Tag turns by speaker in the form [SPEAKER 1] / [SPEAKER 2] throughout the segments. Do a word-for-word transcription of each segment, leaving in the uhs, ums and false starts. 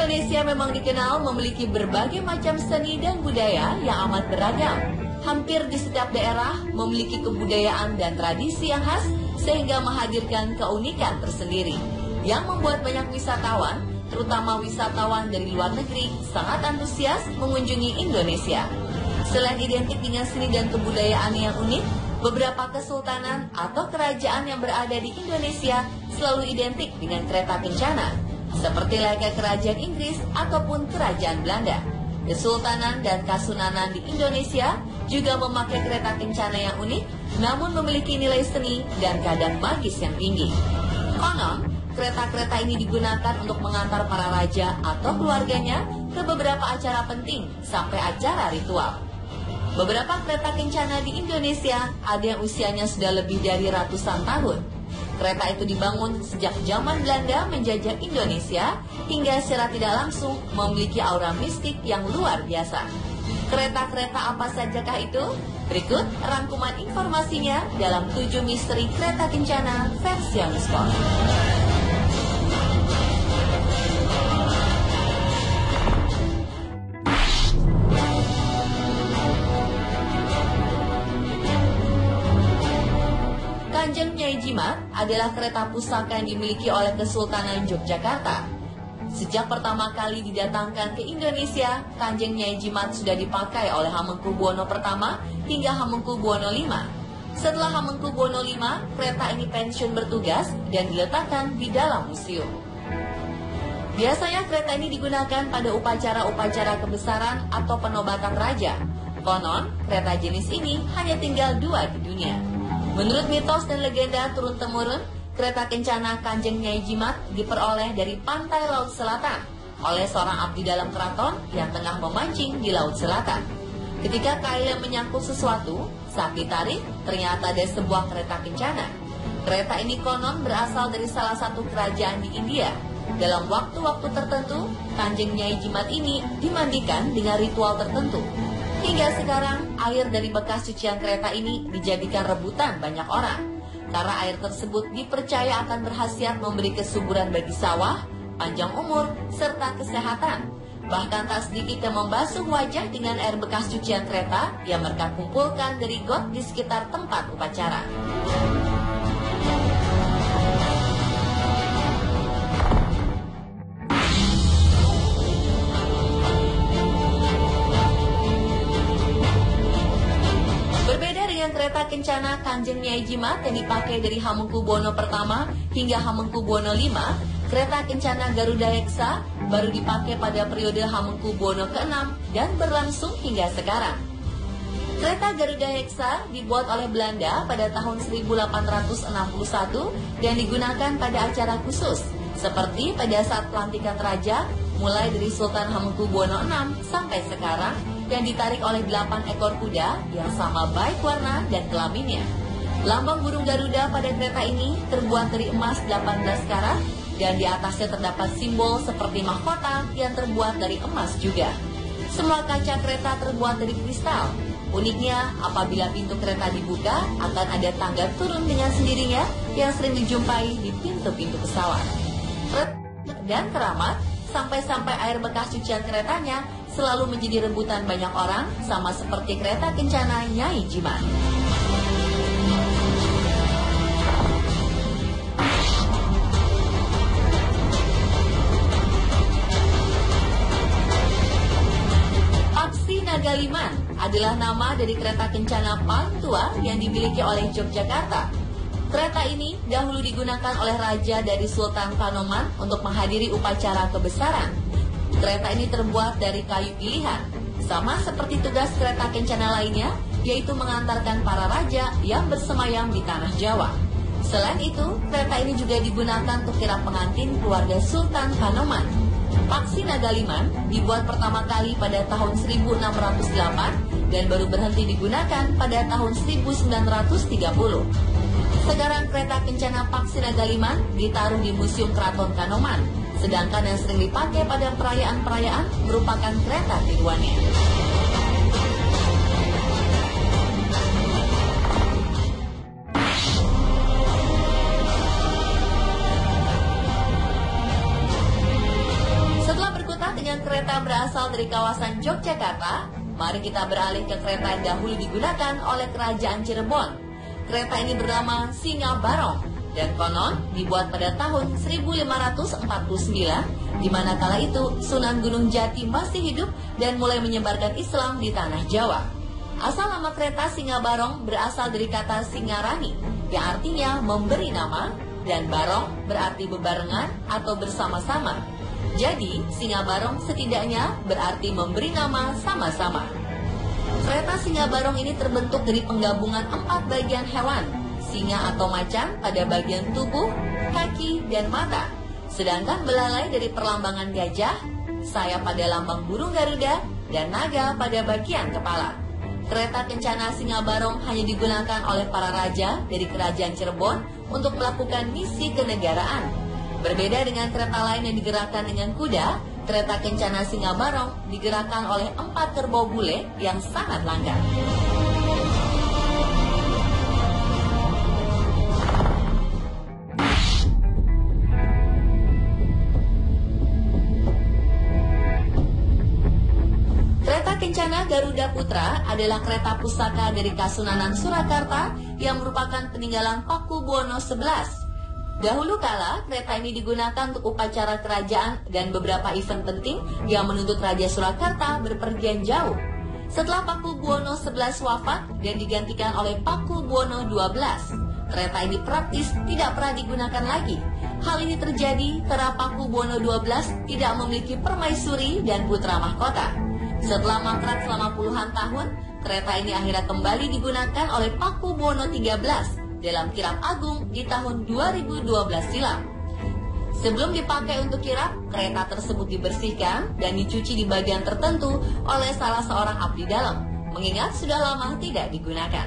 [SPEAKER 1] Indonesia memang dikenal memiliki berbagai macam seni dan budaya yang amat beragam. Hampir di setiap daerah memiliki kebudayaan dan tradisi yang khas sehingga menghadirkan keunikan tersendiri yang membuat banyak wisatawan, terutama wisatawan dari luar negeri, sangat antusias mengunjungi Indonesia. Selain identik dengan seni dan kebudayaan yang unik, beberapa kesultanan atau kerajaan yang berada di Indonesia selalu identik dengan kereta kencana, seperti layaknya kerajaan Inggris ataupun kerajaan Belanda. Kesultanan dan kasunanan di Indonesia juga memakai kereta kencana yang unik, namun memiliki nilai seni dan kadar magis yang tinggi. Konon, kereta-kereta ini digunakan untuk mengantar para raja atau keluarganya ke beberapa acara penting sampai acara ritual. Beberapa kereta kencana di Indonesia ada yang usianya sudah lebih dari ratusan tahun. Kereta itu dibangun sejak zaman Belanda menjajah Indonesia hingga secara tidak langsung memiliki aura mistik yang luar biasa. Kereta-kereta apa sajakah itu? Berikut rangkuman informasinya dalam tujuh misteri kereta kencana versi Sport. Kanjeng Nyai Jimat adalah kereta pusaka yang dimiliki oleh Kesultanan Yogyakarta. Sejak pertama kali didatangkan ke Indonesia, Kanjeng Nyai Jimat sudah dipakai oleh Hamengkubuwono pertama hingga Hamengkubuwono lima. Setelah Hamengkubuwono lima, kereta ini pensiun bertugas dan diletakkan di dalam museum. Biasanya kereta ini digunakan pada upacara-upacara kebesaran atau penobatan raja. Konon, kereta jenis ini hanya tinggal dua di dunia. Menurut mitos dan legenda turun-temurun, kereta kencana Kanjeng Nyai Jimat diperoleh dari pantai Laut Selatan oleh seorang abdi dalam keraton yang tengah memancing di Laut Selatan. Ketika kailnya menyangkut sesuatu, saat ditarik, ternyata ada sebuah kereta kencana. Kereta ini konon berasal dari salah satu kerajaan di India. Dalam waktu-waktu tertentu, Kanjeng Nyai Jimat ini dimandikan dengan ritual tertentu. Hingga sekarang, air dari bekas cucian kereta ini dijadikan rebutan banyak orang. Karena air tersebut dipercaya akan berkhasiat memberi kesuburan bagi sawah, panjang umur, serta kesehatan. Bahkan tak sedikit yang membasuh wajah dengan air bekas cucian kereta yang mereka kumpulkan dari got di sekitar tempat upacara. Dengan kereta kencana Kanjeng Nyai Jimat yang dipakai dari Hamengkubuwono pertama hingga Hamengkubuwono lima, kereta kencana Garuda Heksa baru dipakai pada periode Hamengkubuwono keenam dan berlangsung hingga sekarang. Kereta Garuda Heksa dibuat oleh Belanda pada tahun seribu delapan ratus enam puluh satu dan digunakan pada acara khusus, seperti pada saat pelantikan raja, mulai dari Sultan Hamengkubuwono enam sampai sekarang, yang ditarik oleh delapan ekor kuda yang sama baik warna dan kelaminnya. Lambang burung Garuda pada kereta ini terbuat dari emas delapan belas karat dan di atasnya terdapat simbol seperti mahkota yang terbuat dari emas juga. Semua kaca kereta terbuat dari kristal. Uniknya, apabila pintu kereta dibuka, akan ada tangga turun dengan sendirinya yang sering dijumpai di pintu-pintu pesawat. Dan keramat, sampai-sampai air bekas cucian keretanya selalu menjadi rebutan banyak orang, sama seperti kereta kencana Nyai Jimat. Paksi Nagaliman adalah nama dari kereta kencana paling tua yang dimiliki oleh Yogyakarta. Kereta ini dahulu digunakan oleh raja dari Sultan Kanoman untuk menghadiri upacara kebesaran. Kereta ini terbuat dari kayu pilihan, sama seperti tugas kereta kencana lainnya, yaitu mengantarkan para raja yang bersemayam di tanah Jawa. Selain itu, kereta ini juga digunakan untuk kirap pengantin keluarga Sultan Kanoman. Paksi Nagaliman dibuat pertama kali pada tahun seribu enam ratus delapan dan baru berhenti digunakan pada tahun seribu sembilan ratus tiga puluh. Sekarang kereta kencana Paksi Nagaliman ditaruh di Museum Keraton Kanoman, sedangkan yang sering dipakai pada perayaan-perayaan merupakan kereta tiruannya. Setelah berkutat dengan kereta berasal dari kawasan Yogyakarta, mari kita beralih ke kereta yang dahulu digunakan oleh Kerajaan Cirebon. Kereta ini bernama Singa Barong dan konon dibuat pada tahun seribu lima ratus empat puluh sembilan, di mana kala itu Sunan Gunung Jati masih hidup dan mulai menyebarkan Islam di tanah Jawa. Asal nama kereta Singa Barong berasal dari kata Singarani, yang artinya memberi nama, dan barong berarti bebarengan atau bersama-sama. Jadi, Singa Barong setidaknya berarti memberi nama sama-sama. Kereta Singa Barong ini terbentuk dari penggabungan empat bagian hewan, singa atau macan pada bagian tubuh, kaki, dan mata. Sedangkan belalai dari perlambangan gajah, sayap pada lambang burung Garuda, dan naga pada bagian kepala. Kereta kencana Singa Barong hanya digunakan oleh para raja dari Kerajaan Cirebon untuk melakukan misi kenegaraan. Berbeda dengan kereta lain yang digerakkan dengan kuda, kereta kencana Singa Barong digerakkan oleh empat kerbau bule yang sangat langka. Kereta kencana Garuda Putra adalah kereta pusaka dari Kasunanan Surakarta yang merupakan peninggalan Paku Buwono sebelas. Dahulu kala, kereta ini digunakan untuk upacara kerajaan dan beberapa event penting yang menuntut Raja Surakarta berpergian jauh. Setelah Paku Buwono sebelas wafat dan digantikan oleh Paku Buwono dua belas, kereta ini praktis tidak pernah digunakan lagi. Hal ini terjadi karena Paku Buwono dua belas tidak memiliki permaisuri dan putra mahkota. Setelah mangkrak selama puluhan tahun, kereta ini akhirnya kembali digunakan oleh Paku Buwono tiga belas dalam kirap agung di tahun dua ribu dua belas silam. Sebelum dipakai untuk kirap, kereta tersebut dibersihkan dan dicuci di bagian tertentu oleh salah seorang abdi dalam, mengingat sudah lama tidak digunakan.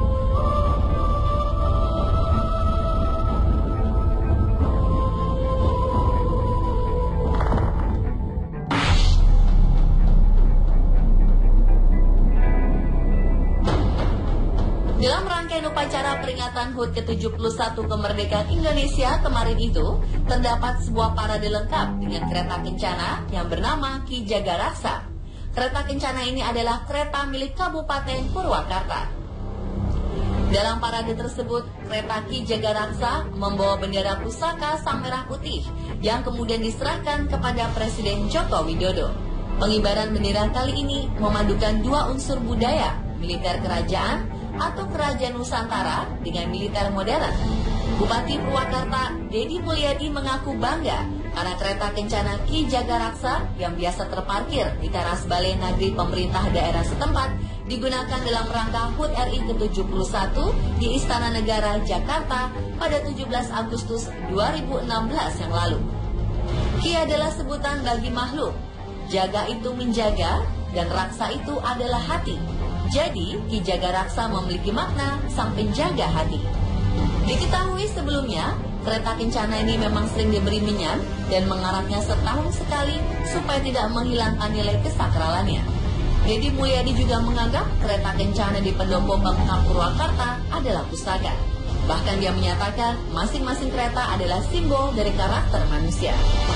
[SPEAKER 1] Dalam rangkaian upacara peringatan H U T ke tujuh puluh satu kemerdekaan Indonesia kemarin itu, terdapat sebuah parade lengkap dengan kereta kencana yang bernama Ki Jagaraksa. Kereta kencana ini adalah kereta milik Kabupaten Purwakarta. Dalam parade tersebut, kereta Ki Jagaraksa membawa bendera pusaka Sang Merah Putih yang kemudian diserahkan kepada Presiden Joko Widodo. Pengibaran bendera kali ini memadukan dua unsur budaya, militer kerajaan atau Kerajaan Nusantara dengan militer modern. Bupati Purwakarta, Dedi Mulyadi mengaku bangga karena kereta kencana Ki Jagaraksa yang biasa terparkir di teras Balai Nagri pemerintah daerah setempat digunakan dalam rangka H U T R I ke tujuh puluh satu di Istana Negara, Jakarta pada tujuh belas Agustus dua ribu enam belas yang lalu. Ki adalah sebutan bagi makhluk. Jaga itu menjaga dan raksa itu adalah hati. Jadi, Ki Jagaraksa memiliki makna sang penjaga hati. Diketahui sebelumnya, kereta kencana ini memang sering diberi minyak dan mengaraknya setahun sekali supaya tidak menghilangkan nilai kesakralannya. Dedi Mulyadi juga menganggap kereta kencana di Pendopo Bangka Purwakarta adalah pusaka. Bahkan dia menyatakan masing-masing kereta adalah simbol dari karakter manusia.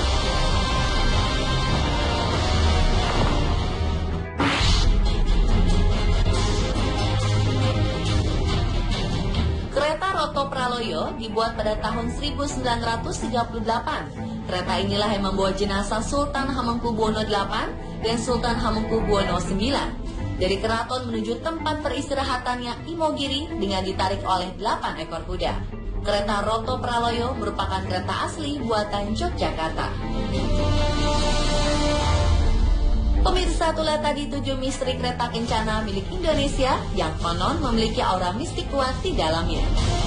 [SPEAKER 1] Kereta Roto Praloyo dibuat pada tahun seribu sembilan ratus tiga puluh delapan. Kereta inilah yang membawa jenazah Sultan Hamengkubuwono delapan dan Sultan Hamengkubuwono sembilan dari keraton menuju tempat peristirahatannya Imogiri dengan ditarik oleh delapan ekor kuda. Kereta Roto Praloyo merupakan kereta asli buatan Yogyakarta. Pemirsa, itulah tadi tujuh misteri kereta kencana milik Indonesia yang konon memiliki aura mistik kuat di dalamnya.